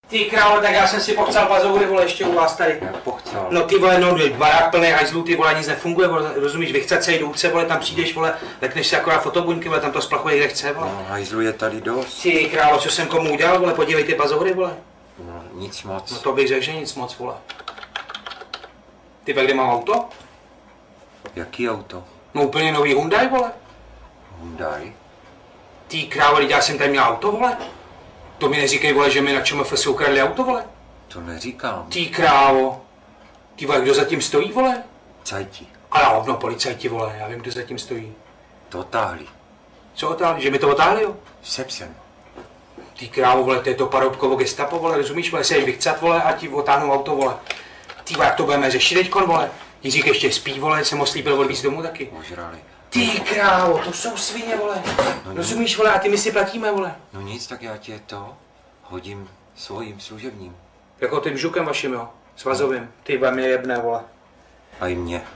Ty krávo, tak já jsem si pochcel bazoury, vole, ještě u vás tady. Jak pochcel? No ty vole, no barák plný hajzlů, ty vole, nic nefunguje, vole, rozumíš, vychcacej důvce, vole, tam přijdeš, vole, lekneš si akorát fotobuňky, vole, tam to splachuje, kde chce, vole. No, hajzlu je tady dost. Ty krávo, co jsem komu udělal, vole, podívej ty bazoury, vole. No, nic moc. No to bych řekl, že nic moc, vole. Ty kde mám auto? Jaký auto? No úplně nový Hyundai, vole. Hyundai? Ty krávo, já jsem tady měl auto, vole. To mi neříkej, vole, že mi na ČMF ukradli auto, vole. To neříkám. Ty krávo. Ty vole, kdo zatím stojí, vole? Cajti. Ale hovno, policajti, vole, já vím, kdo zatím stojí. To otáhli. Co otáhli? Že mi to otáhli, jo? Se psem. Ty krávo, vole, to je to paroubkovo gestapo, vole, rozumíš, vole, se jdeš vychcat, vole, a ti otáhnou auto, vole. Ty vole, jak to budeme řešit teďkon, vole? Jiřík ještě spí, vole, jsem ho slíbil odvízt domů taky. Ožrali. Ty krávo, to jsou svině, vole. No, rozumíš, vole, a ty my si platíme, vole. No nic, tak já tě to hodím svým služebním. Jako tím žukem vaším, jo, svazovým. Ty vole, mě jebne, vole. A i mě.